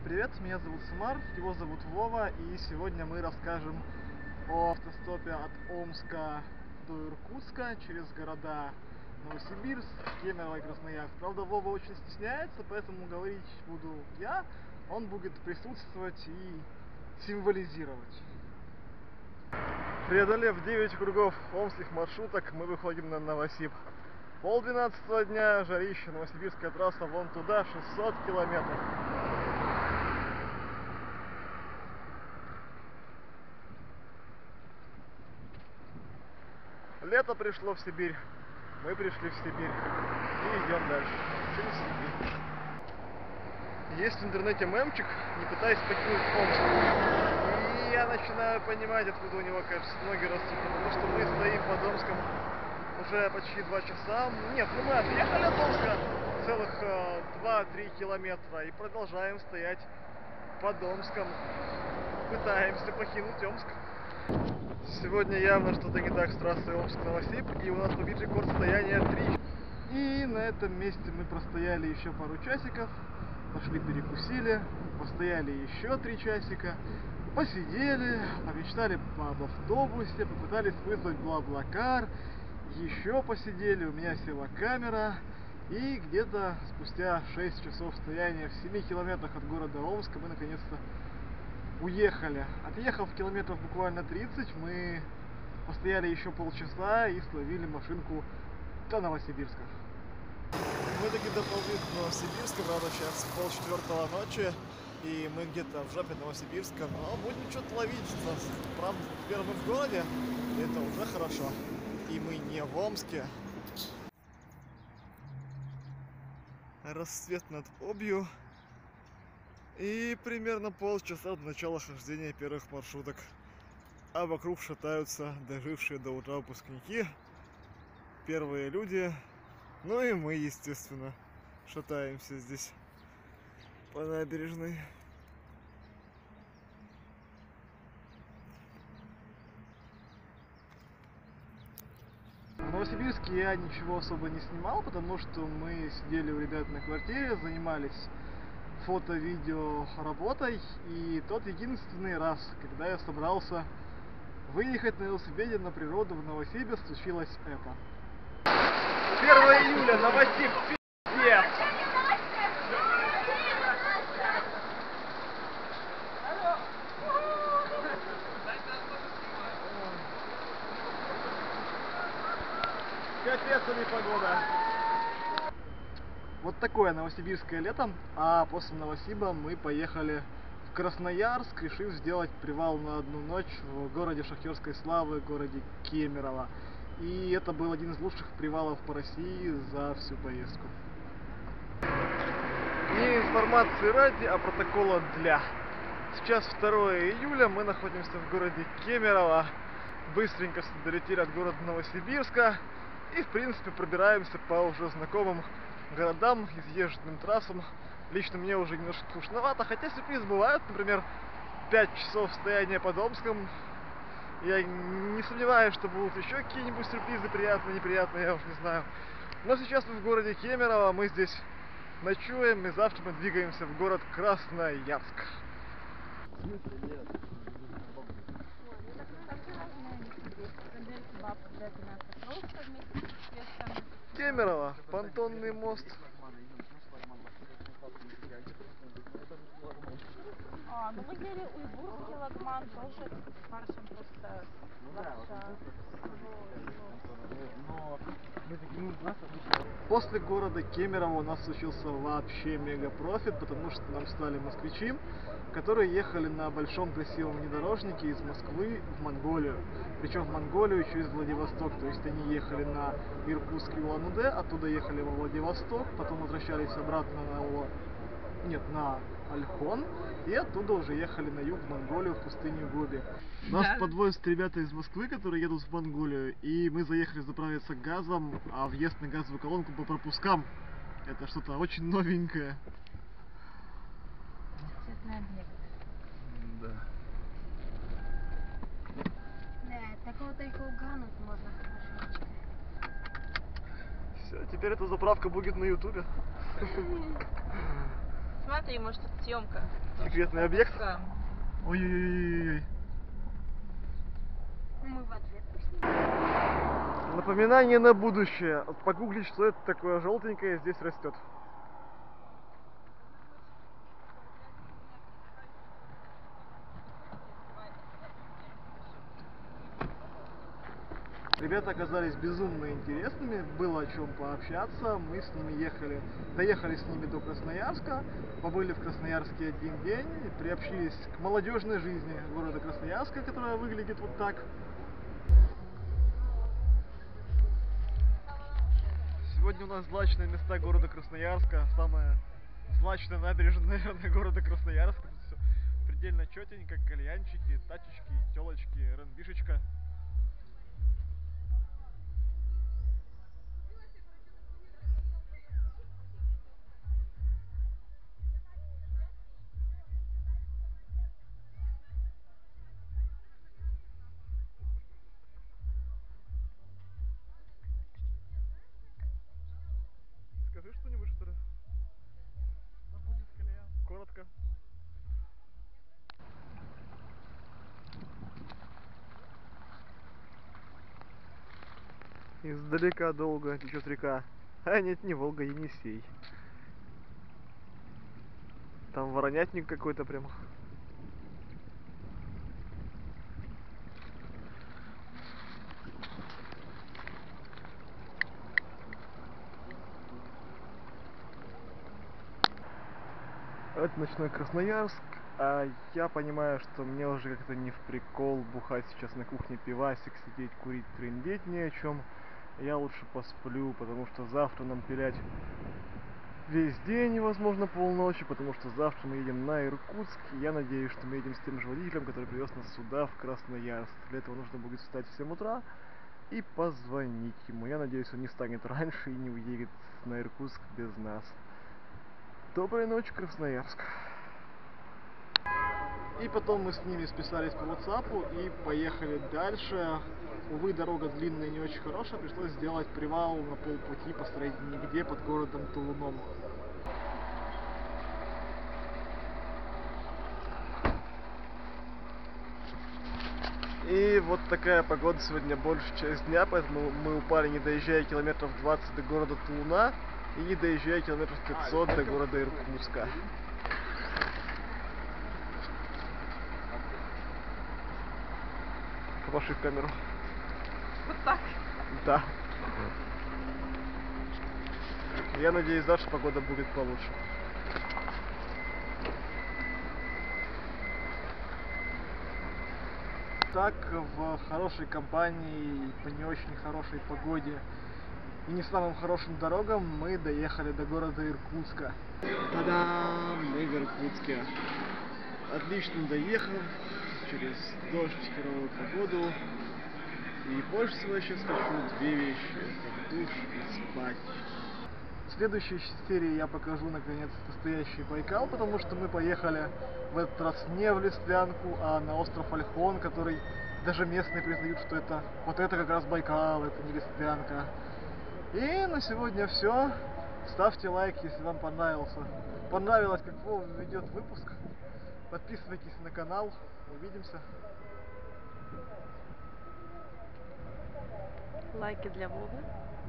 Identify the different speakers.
Speaker 1: Привет, меня зовут Самар, его зовут Вова, и сегодня мы расскажем о автостопе от Омска до Иркутска через города Новосибирск, Кемерово и Красноярск. Правда, Вова очень стесняется, поэтому говорить буду я, он будет присутствовать и символизировать. Преодолев 9 кругов омских маршруток, мы выходим на Новосиб. 11:30 дня, жарище, новосибирская трасса вон туда, 600 километров. Лето пришло в Сибирь, мы пришли в Сибирь и идем дальше через Сибирь. Есть в интернете мемчик, не пытаясь покинуть Омск. И я начинаю понимать, откуда у него, кажется, ноги растут, потому что мы стоим под Омском уже почти 2 часа. Нет, ну мы отъехали от Омска целых 2-3 километра и продолжаем стоять под Омском. Пытаемся покинуть Омск. Сегодня явно что-то не так с трассой Омск-Новосиб, и у нас побит рекорд стояния 3. И на этом месте мы простояли еще пару часиков, пошли перекусили, постояли еще 3 часика, посидели, помечтали об автобусе, попытались вызвать Блаблакар, еще посидели, у меня села камера, и где-то спустя 6 часов стояния в 7 километрах от города Омска мы наконец-то уехали. Отъехав километров буквально 30, мы постояли еще полчаса и словили машинку до Новосибирска. Мы таки доползли до Новосибирска, правда сейчас 3:30 ночи, и мы где-то в жопе Новосибирска, но будем что-то ловить. Правда, теперь мы в городе, это уже хорошо. И мы не в Омске. Рассвет над Обью. И примерно полчаса до начала хождения первых маршруток. А вокруг шатаются дожившие до утра выпускники, первые люди, ну и мы, естественно, шатаемся здесь по набережной. В Новосибирске я ничего особо не снимал, потому что мы сидели у ребят на квартире, занимались фото-видео работой, и тот единственный раз, когда я собрался выехать на велосипеде на природу в Новосибирск, случилось это. 1 июля, Новосиб, пиздец! Капец, а не погода. Вот такое новосибирское лето, а после Новосиба мы поехали в Красноярск, решив сделать привал на одну ночь в городе шахтерской славы, городе Кемерово. И это был один из лучших привалов по России за всю поездку. Не информации ради, а протокола для. Сейчас 2 июля, мы находимся в городе Кемерово, быстренько долетели от города Новосибирска и в принципе пробираемся по уже знакомым городам, изъезженным трассам. Лично мне уже немножко скучновато, хотя сюрпризы бывают, например, 5 часов стояния под Омском. Я не сомневаюсь, что будут еще какие-нибудь сюрпризы, приятные, неприятные, я уж не знаю. Но сейчас мы в городе Кемерово, мы здесь ночуем, и завтра мы двигаемся в город Красноярск. Кемерово, понтонный мост.
Speaker 2: Ну мы ели уйгурский лагман, тоже с фаршем просто лапша.
Speaker 1: После города Кемерово у нас случился вообще мега профит, потому что нам стали москвичи, которые ехали на большом красивом внедорожнике из Москвы в Монголию. Причем в Монголию через Владивосток, то есть они ехали на Иркутск и Улан-Удэ, оттуда ехали во Владивосток, потом возвращались обратно на Ольхон, и оттуда уже ехали на юг в Монголию, в пустыню Гоби. Нас подвозят ребята из Москвы, которые едут в Монголию, и мы заехали заправиться газом, а въезд на газовую колонку по пропускам. Это что-то очень новенькое.
Speaker 2: Цветной объект.
Speaker 1: Да.
Speaker 2: Да, такого только угануть можно хорошенечко.
Speaker 1: Все, теперь эта заправка будет на ютубе.
Speaker 2: Смотри, может, это съемка.
Speaker 1: Секретный объект?
Speaker 2: Да.
Speaker 1: Ой-ой-ой.
Speaker 2: Мы в ответ поснимаем.
Speaker 1: Напоминание на будущее. Погуглить, что это такое желтенькое здесь растет. Ребята оказались безумно интересными, было о чем пообщаться. Мы с ними доехали с ними до Красноярска, побыли в Красноярске один день, приобщились к молодежной жизни города Красноярска, которая выглядит вот так. Сегодня у нас злачные места города Красноярска, самая злачная набережная, наверное, города Красноярска. Тут все предельно четенько, кальянчики, тачечки, телочки, РНБшечка. Скажи что-нибудь, что ли? Да будет кальян. Коротко. Издалека долго течет река. А нет, не Волга, Енисей. Там воронятник какой-то прям. Это ночной Красноярск, а я понимаю, что мне уже как-то не в прикол бухать сейчас на кухне пивасик, сидеть, курить, трындеть ни о чем. Я лучше посплю, потому что завтра нам пилять весь день, возможно, полночи, потому что завтра мы едем на Иркутск. Я надеюсь, что мы едем с тем же водителем, который привез нас сюда, в Красноярск. Для этого нужно будет встать в 7 утра и позвонить ему. Я надеюсь, он не встанет раньше и не уедет на Иркутск без нас. Доброй ночи, Красноярск. И потом мы с ними списались по WhatsApp и поехали дальше. Увы, дорога длинная и не очень хорошая, пришлось сделать привал на полпути, посмотреть нигде под городом Тулуном. И вот такая погода сегодня большую часть дня, поэтому мы упали, не доезжая километров 20 до города Тулуна и не доезжая километров 500 до города Иркутска. Помаши в камеру.
Speaker 2: Вот так.
Speaker 1: Да. Я надеюсь, дальше погода будет получше. Так, в хорошей компании, по не очень хорошей погоде и не самым хорошим дорогам мы доехали до города Иркутска. Та-дам! Мы в Иркутске. Отлично доехав, через дождь, херовую погоду. И больше всего я сейчас хочу две вещи. Это душ и спать. В следующей серии я покажу наконец настоящий Байкал, потому что мы поехали в этот раз не в Листвянку, а на остров Ольхон, который даже местные признают, что это вот это как раз Байкал, это не Листвянка. И на сегодня все. Ставьте лайк, если вам понравилось, как Вова ведет выпуск. Подписывайтесь на канал. Увидимся.
Speaker 2: Лайки для Вовы.